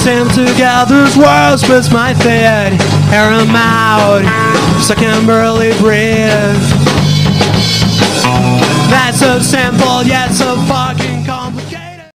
seem to gather words with my feet, air them out, so I can barely breathe. That's so simple yet so fucking